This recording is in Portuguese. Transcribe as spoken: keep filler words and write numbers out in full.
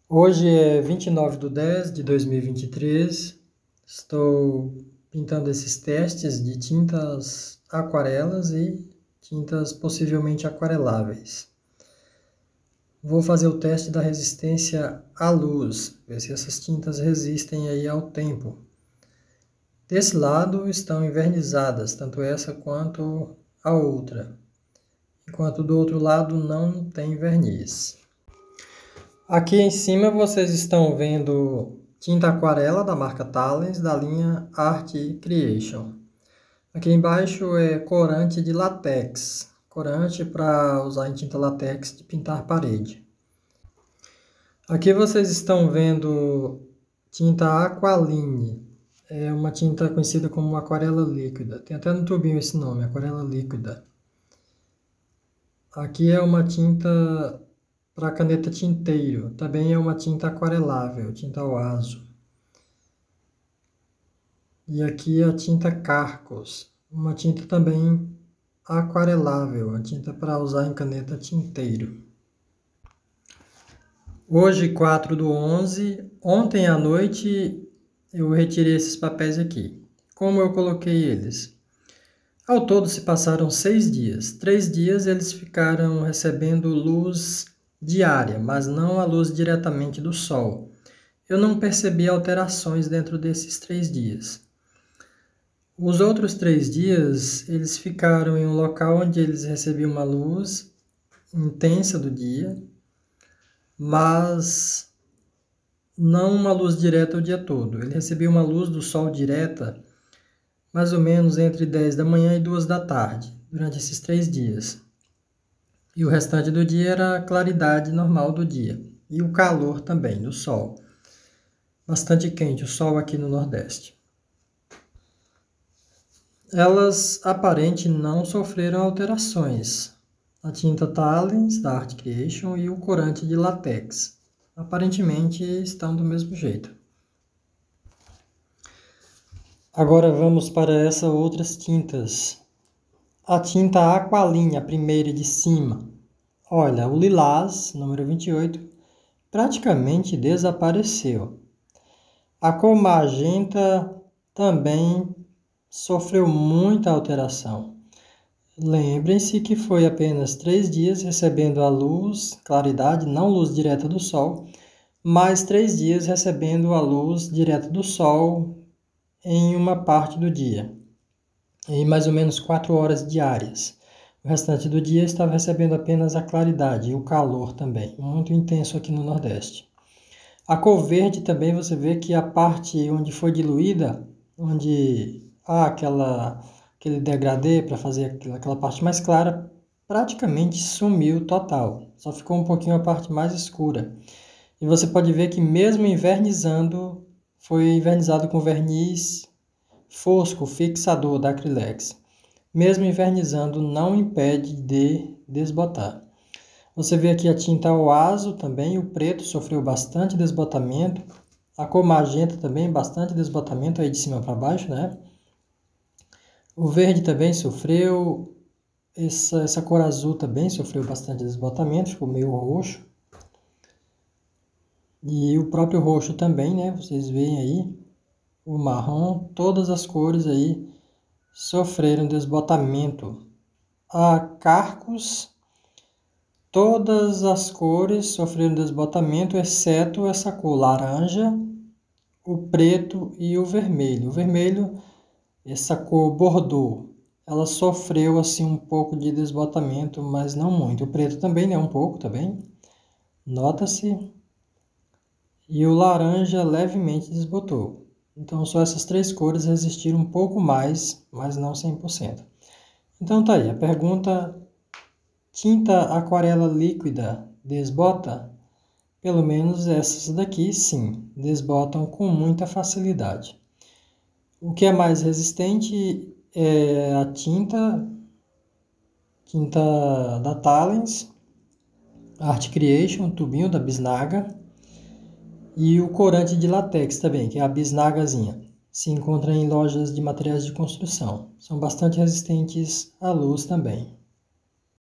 Hoje é vinte e nove de dez de dois mil e vinte e três, estou pintando esses testes de tintas aquarelas e tintas possivelmente aquareláveis. Vou fazer o teste da resistência à luz, ver se essas tintas resistem aí ao tempo. Desse lado estão envernizadas, tanto essa quanto a outra, enquanto do outro lado não tem verniz. Aqui em cima vocês estão vendo tinta aquarela da marca Talens, da linha Art Creation. Aqui embaixo é corante de látex, corante para usar em tinta látex de pintar parede. Aqui vocês estão vendo tinta Aqualine, é uma tinta conhecida como aquarela líquida. Tem até no tubinho esse nome, aquarela líquida. Aqui é uma tinta para caneta tinteiro, também é uma tinta aquarelável, tinta Oazo. E aqui a tinta Carcos, uma tinta também aquarelável, a tinta para usar em caneta tinteiro. Hoje, quatro do onze, ontem à noite eu retirei esses papéis aqui. Como eu coloquei eles? Ao todo se passaram seis dias. Três dias eles ficaram recebendo luz diária, mas não a luz diretamente do sol. Eu não percebi alterações dentro desses três dias. Os outros três dias, eles ficaram em um local onde eles recebiam uma luz intensa do dia, mas não uma luz direta o dia todo. Ele recebia uma luz do sol direta mais ou menos entre dez da manhã e duas da tarde, durante esses três dias. E o restante do dia era a claridade normal do dia. E o calor também, do sol. Bastante quente, o sol aqui no Nordeste. Elas, aparentemente, não sofreram alterações. A tinta Talens, da Art Creation, e o corante de látex. Aparentemente, estão do mesmo jeito. Agora vamos para essas outras tintas. A tinta Aqualine, a primeira de cima. Olha, o lilás, número vinte e oito, praticamente desapareceu. A cor magenta também sofreu muita alteração. Lembrem-se que foi apenas três dias recebendo a luz, claridade, não luz direta do sol, mais três dias recebendo a luz direta do sol em uma parte do dia, em mais ou menos quatro horas diárias. O restante do dia estava recebendo apenas a claridade e o calor também, muito intenso aqui no Nordeste. A cor verde também você vê que a parte onde foi diluída, onde há aquela, aquele degradê para fazer aquela, aquela parte mais clara, praticamente sumiu total. Só ficou um pouquinho a parte mais escura. E você pode ver que mesmo invernizando, foi invernizado com verniz fosco fixador da Acrylex. Mesmo invernizando, não impede de desbotar. Você vê aqui a tinta Oazo também, o preto sofreu bastante desbotamento. A cor magenta também, bastante desbotamento aí de cima para baixo, né? O verde também sofreu. Essa, essa cor azul também sofreu bastante desbotamento, ficou meio roxo. E o próprio roxo também, né? Vocês veem aí, o marrom, todas as cores aí sofreram desbotamento. A Carcos, todas as cores sofreram desbotamento, exceto essa cor laranja, o preto e o vermelho. O vermelho, essa cor bordô, ela sofreu assim um pouco de desbotamento, mas não muito. O preto também, né? Um pouco também, nota-se. E o laranja levemente desbotou. Então, só essas três cores resistiram um pouco mais, mas não cem por cento. Então, tá aí. A pergunta: tinta aquarela líquida desbota? Pelo menos essas daqui, sim, desbotam com muita facilidade. O que é mais resistente é a tinta, tinta da Talens, Art Creation, tubinho da Bisnaga. E o corante de látex também, que é a bisnagazinha. Se encontra em lojas de materiais de construção. São bastante resistentes à luz também.